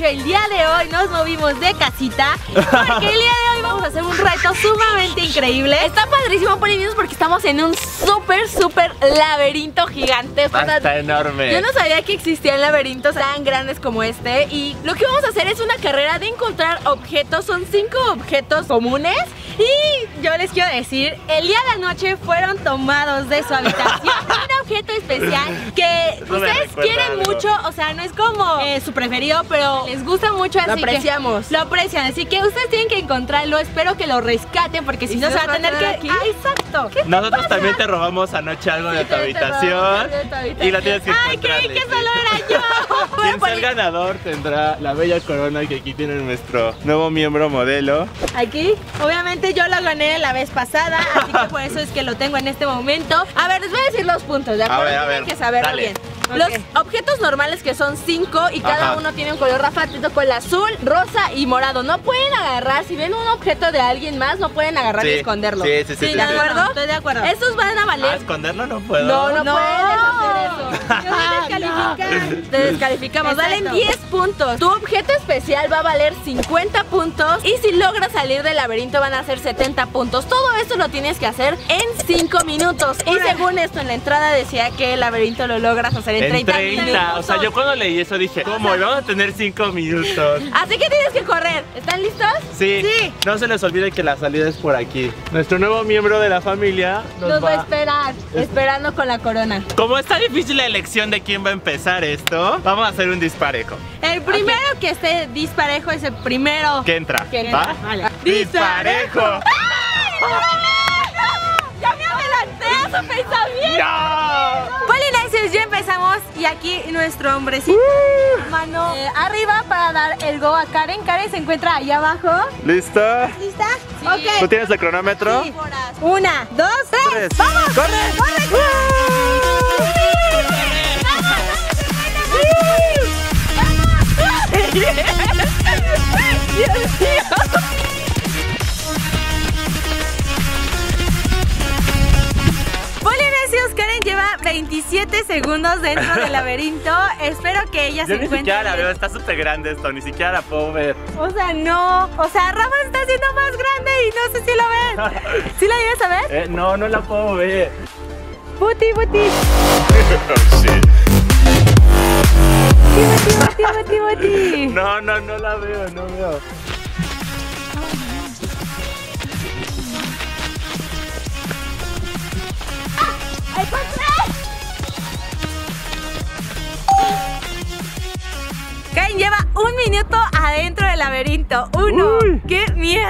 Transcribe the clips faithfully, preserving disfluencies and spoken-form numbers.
hecho el día de hoy nos movimos de casita porque el día de hoy vamos a hacer un reto sumamente increíble. Está padrísimo, Polinios, porque estamos en un súper, súper laberinto gigante. Está enorme. Yo no sabía que existían laberintos tan grandes como este. Y lo que vamos a hacer es una carrera de encontrar objetos. Son cinco objetos comunes. Y yo les quiero decir, el día de la noche fueron tomados de su habitación un objeto especial que Eso ustedes quieren algo. mucho. O sea, no es como eh, su preferido, pero les gusta mucho, así Lo apreciamos. que lo aprecian. Así que ustedes tienen que encontrarlo. Espero que lo rescaten, porque si ¿Y no se se va a tener que... aquí? Ah, exacto. ¿Qué Nosotros también te robamos anoche algo de tu habitación y lo tienes que Ay, encontrar. creí que solo era yo. Quien sea el ganador tendrá la bella corona que aquí tiene nuestro nuevo miembro modelo. Aquí, obviamente yo lo gané la vez pasada, así que por eso es que lo tengo en este momento. A ver, les voy a decir los puntos, ¿de acuerdo? A ver, a Tienen ver, que saberlo dale. bien. Ok. Los objetos normales, que son cinco, y cada Ajá. uno tiene un color. Rafa, te tocó el azul, rosa y morado. No pueden agarrar, si ven un objeto de alguien más, no pueden agarrar Sí. y esconderlo. Sí, sí, sí, sí, ¿de sí. acuerdo? Estoy de acuerdo. Estos van a Ah, valer. esconderlo no puedo. No, no, No. puedes hacer eso. Te voy a descalificar. Te descalificamos. Exacto. Valen diez puntos. Tu objeto especial va a valer cincuenta puntos. Y si logras salir del laberinto van a ser setenta puntos. Todo esto lo tienes que hacer en cinco minutos. Y según esto en la entrada decía que el laberinto lo logras hacer en, En treinta, treinta. minutos. O sea, yo cuando leí eso dije, ¿cómo? ¿Y vamos a tener cinco minutos? Así que tienes que correr. ¿Están listos? Sí. Sí. No se les olvide que la salida es por aquí. Nuestro nuevo miembro de la familia nos, Nos va a va... esperar. Esperando con la corona. Como está difícil la elección de quién va a empezar esto, vamos a hacer un disparejo. El primero que esté disparejo es el primero. ¿Qué entra? ¿Qué ¿Va? entra? Vale. ¡Disparejo! ¡Ya me adelanté a su pensamiento! ¡No! Polinesios, ya empezamos. Y aquí nuestro hombrecito. Mano eh, arriba para dar el go a Karen. Karen se encuentra allá abajo. ¿Listo? ¿Lista? ¿Tú Ok. tienes el cronómetro? Sí. Una, dos, tres. Tres. ¡Vamos! ¡Corre! ¡Corre! ¡Dios mío! Polinesios, Karen lleva veintisiete segundos dentro del laberinto. Espero que ella Yo se ni encuentre siquiera la bien. veo, está súper grande esto, ni siquiera la puedo ver. O sea, no. O sea, Rafa se está haciendo más grande y no sé si lo ven. ¿Sí la llegas a ver? Eh, no, no la puedo ver. Buti, buti. Buti, buti, buti, buti. No, no, no la veo, no veo. ¡Ay, encontré! Karen lleva un minuto adentro del laberinto. Uno. Uy. ¡Qué miedo!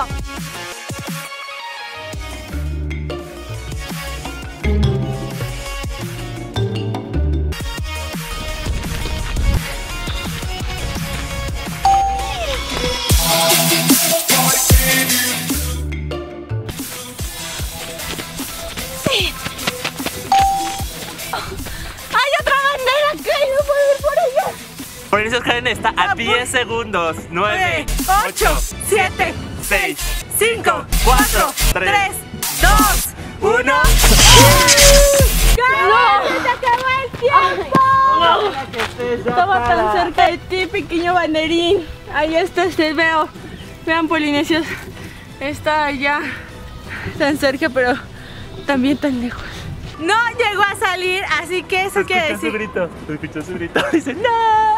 ¡Hay otra bandera! ¡Karen no puede ir por ella! Por eso Karen está a diez segundos. nueve, ocho, siete, seis, cinco, cuatro, tres, tres, dos, uno. ¡Karen! ¡Se acabó el tiempo! Estaba tan cerca de ti, pequeño banderín. Ahí está, te veo. Vean, Polinesios. Está allá tan cerca, pero también tan lejos. No llegó a salir, así que eso quiere Escuchó su decir. grito, escuchó su grito. Dice, no.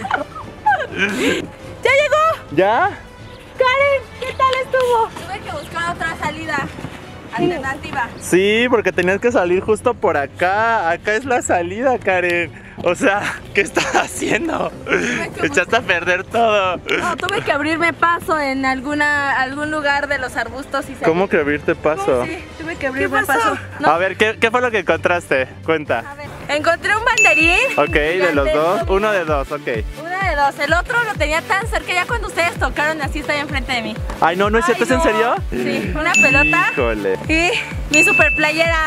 ¡Ya llegó! ¿Ya? Karen, ¿qué tal estuvo? Tuve que buscar otra salida alternativa. Sí, porque tenías que salir justo por acá. Acá es la salida, Karen. O sea, ¿qué estás haciendo? que Echaste a perder todo. No, tuve que abrirme paso en alguna algún lugar de los arbustos y se. ¿Cómo que abrirte paso? Sí, tuve que abrirme ¿Qué pasó? paso. No, A ver, ¿qué, ¿qué fue lo que encontraste? Cuenta. a ver, Encontré un banderín. Ok, de los dos. Uno de dos, ok. una de dos. El otro lo tenía tan cerca ya cuando ustedes tocaron así está ahí enfrente de mí. Ay, no, ¿no es cierto? Ay, ¿Es en no. serio? Sí, una pelota Híjole. Y mi super playera.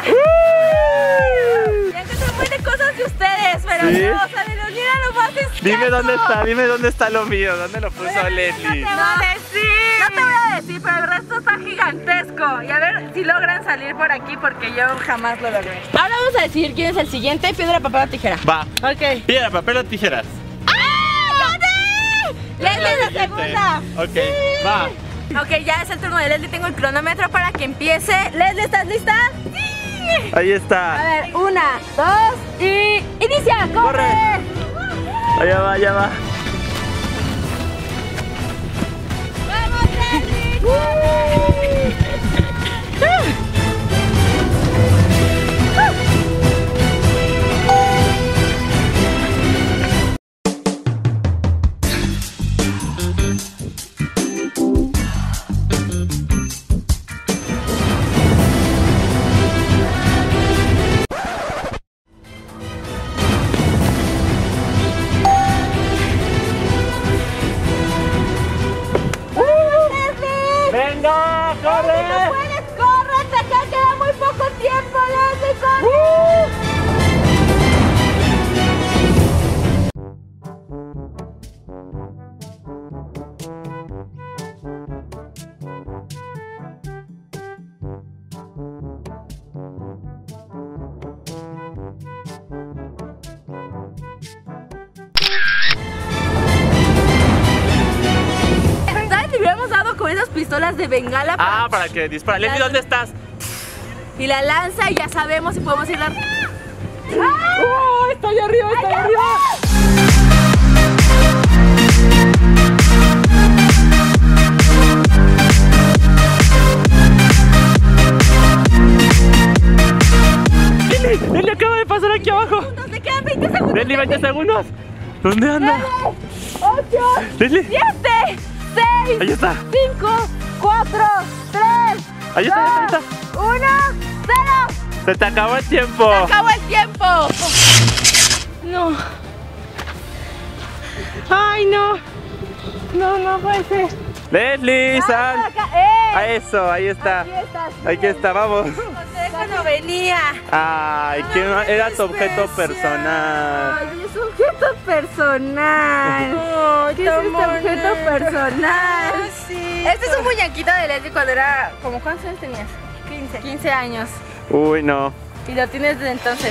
Ya que son muy de cosas de ustedes, pero ¿Sí? no, o sea, de los mira lo más escaso. Dime dónde está, dime dónde está lo mío. ¿Dónde lo puso Leslie? No No te voy a decir, pero el resto está gigantesco. Y a ver si logran salir por aquí, porque yo jamás lo logré. Ahora vamos a decidir quién es el siguiente. Piedra, papel o tijera. Va. Ok. Piedra, papel o tijeras. ¡Ah! ¡Gané! Leslie la segunda. Ok, va. Ok, ya es el turno de Leslie. Tengo el cronómetro para que empiece. Leslie, ¿estás lista? Sí. Ahí A está. ver, una, dos y inicia. ¡Corre! Corre. Allá va, allá va. ¡Vamos, Leslie! ¡Corre! ¡Venga, corre! ¡No puedes! ¡Corre! ¡Te queda muy poco tiempo, Leslie! ¡Corre! ¿Sabes? Le hubiéramos dado con esas pistolas de bengala para- Ah, para que dispara. Leslie, ¿dónde estás? y la lanza y ya sabemos si podemos ir a... ¡Oh, está allá arriba, está allá arriba! Leslie, Leslie acaba de pasar aquí abajo. Nos quedan veinte segundos. Leslie, veinte segundos. ¿Dónde anda? ocho, Leslie, siete, seis, ahí está. cinco, cuatro, tres, Ahí está, ahí está, ahí uno, cero. está. Se te acabó el tiempo. ¡Acabó el tiempo! No. Ay, no. No, no puede ser. Leslie, sal. Acá, ¡eh! A eso, ahí está. Aquí está. Aquí está, vamos. Cuando venía. Ay, que era tu objeto personal. Ay, es un objeto personal. Ay, ¿qué es este objeto personal? Sí. Este es un muñequito de Leslie cuando era... ¿Cómo cuántos años tenías? quince. quince años. Uy, no. Y lo tienes desde entonces.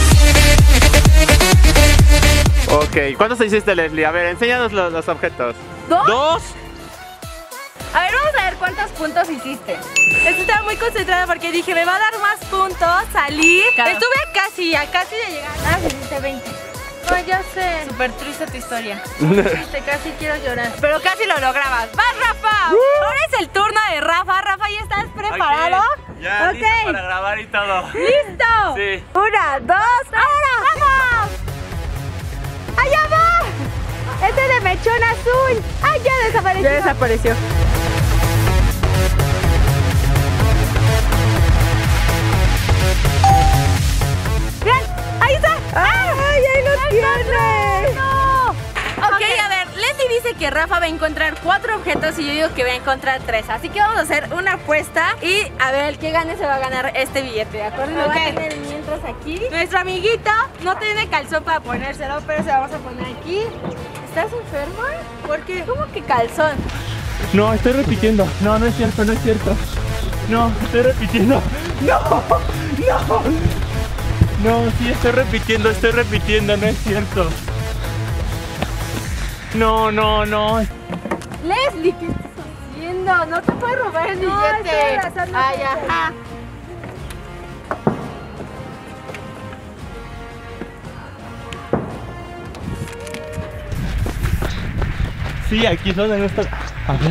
Ok, ¿cuántos hiciste, Leslie? A ver, enséñanos los, los objetos. ¿Dos? ¿Dos? A ver, vamos a ver cuántos puntos hiciste. Estaba muy concentrada porque dije, me va a dar más puntos salir. Claro. Estuve casi, a casi de llegar. Ah, hiciste veinte. No, ya sé. Súper triste tu historia. Triste, casi quiero llorar. Pero casi lo lograbas. ¡Vas, Rafa! Ahora es el turno de Rafa. Rafa, ¿ya estás preparado? Ok, ya, Ok. listo para grabar y todo. ¡Listo! Sí. Una, dos, ¡ahora! ¡Vamos! ¡Allá va! ¡Este de mechón azul! ¡Ay, ya desapareció! Ya desapareció. ¡Bien! ¡Ahí está! ¡Ay, ahí lo tiene! ¡No! Ok, a ver, Leslie dice que Rafa va a encontrar cuatro objetos y yo digo que voy a encontrar tres. Así que vamos a hacer una apuesta y a ver, el que gane se va a ganar este billete, ¿de acuerdo? Lo voy a Ok. tener mientras aquí. Nuestro amiguito no tiene calzón para ponérselo, pero se lo vamos a poner aquí. ¿Estás enferma? ¿Por qué? ¿Cómo que calzón? No, estoy repitiendo. No, no es cierto, no es cierto. No, estoy repitiendo. No, no. No, sí, estoy repitiendo, estoy repitiendo, no es cierto. No, no, no. Leslie, ¿qué estás haciendo? No te puedes robar el No, billete. estoy abrazando Ay, a Leslie. ajá. Sí, aquí es donde no está. A ver.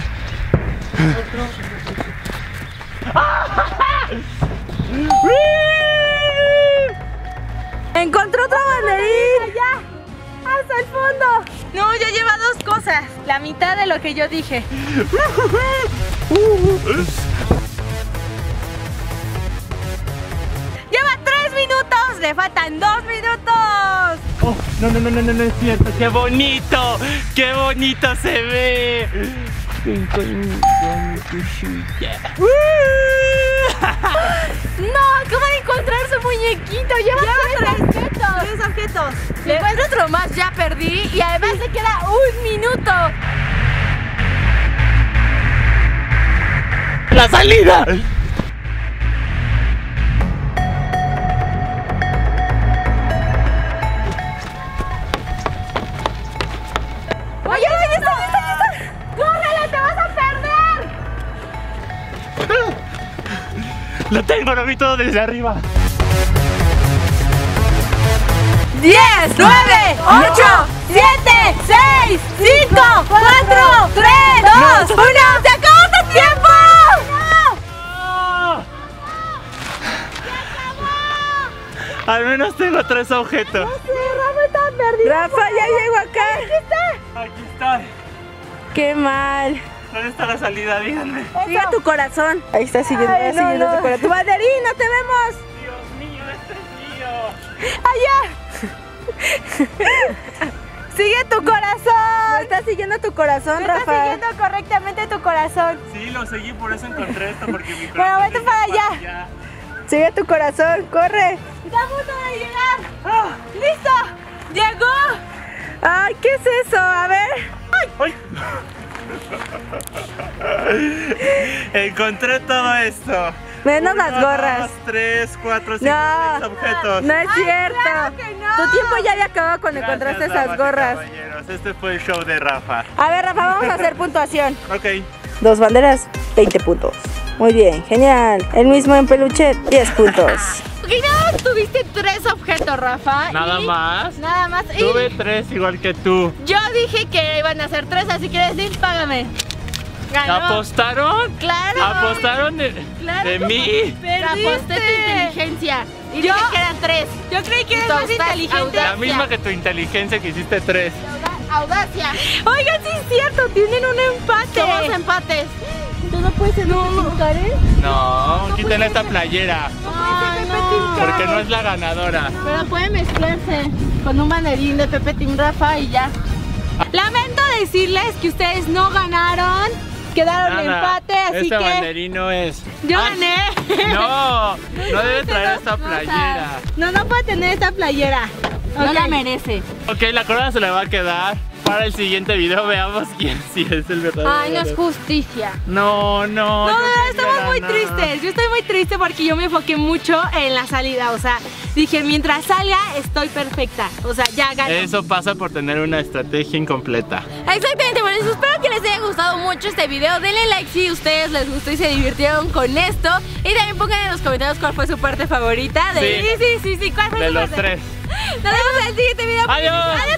Encontró otra banderín. ¡Ya! ¡Hasta el fondo! No, ya lleva dos cosas. La mitad de lo que yo dije. Lleva tres minutos. Le faltan dos minutos. Oh, no, no, no, no, no, no es cierto. ¡Qué bonito! ¡Qué bonito se ve! No, acaba de encontrar su muñequito. Lleva, tres objetos. Tres objetos. Si encuentro otro más, ya perdí. Y además le queda un minuto. ¡La salida! Oye, ¿dónde está? ¿Dónde está? Lo tengo, lo vi todo desde arriba. diez, nueve, ocho, siete, seis, cinco, cuatro, tres, dos, uno. ¡Se acabó tu tiempo! ¡No! Al menos tengo tres objetos. Rafa está perdido. Rafa ya llegó acá. Aquí está. Qué mal. ¿Dónde está la salida? Díganme. Sigue tu corazón. Ahí está siguiendo, Ay, no, siguiendo no. tu corazón. Tu banderín, no te vemos. Dios mío, este es mío. Allá. Sigue tu corazón. No está siguiendo tu corazón, No Rafa. está siguiendo correctamente tu corazón. Sí, lo seguí, por eso encontré esto, porque mi Bueno, corazón vete dice para allá. Sigue tu corazón, corre. Está a punto de llegar. Ah, ¡Listo! ¡Llegó! Ay, ¿qué es eso? A ver. ¡ay! Encontré todo esto. Menos Uno, las gorras. dos, tres, cuatro, cinco, No, seis objetos. no es cierto. claro que no. Tu tiempo ya había acabado cuando Gracias, encontraste damas esas y gorras. caballeros. Este fue el show de Rafa. A ver, Rafa, vamos a hacer puntuación. Ok. Dos banderas, veinte puntos. Muy bien, genial. El mismo en peluche, diez puntos. Ok, nada más tuviste tres objetos, Rafa. Nada y- más. Nada más. Y Tuve tres igual que tú. yo dije que iban a ser tres, así que Leslie, págame. Ganó. ¿Apostaron? Claro. ¿Apostaron de, Claro. de mí? Perdiste. Aposté tu inteligencia. Y yo, dije que eran tres. Yo creí que eres más inteligente. La misma que tu inteligencia que hiciste tres. Audacia. Oigan, sí es cierto, tienen un empate. Somos empates. ¿Tú no puedes ser no. Karen? No, quiten esta playera. Ay, no. Porque no es la ganadora. Pero puede mezclarse con un banderín de Pepe Team Rafa y ya. Lamento decirles que ustedes no ganaron. Quedaron en Nada, empate, así este que banderino es. yo Ay, gané. No, no debe traer dos esta cosas. playera. No, no puede tener esta playera. No Ok. la merece. Ok, la corona se le va a quedar para el siguiente video. Veamos quién sí es el verdadero. Ay, no es ganador. justicia. No, no. No, yo de verdad, quería estamos muy ganar. tristes. Yo estoy muy triste porque yo me enfoqué mucho en la salida. O sea, dije, mientras salga, estoy perfecta. O sea, ya gané. Eso pasa por tener una estrategia incompleta. Exactamente, bueno, eso, espero que les haya gustado mucho este video. Denle like si a ustedes les gustó y se divirtieron con esto. Y también pongan en los comentarios cuál fue su parte favorita. De... Sí. Sí, sí, sí, sí. ¿Cuál fue De tu los parte? tres. Nos vemos en el siguiente video. Adiós. Adiós.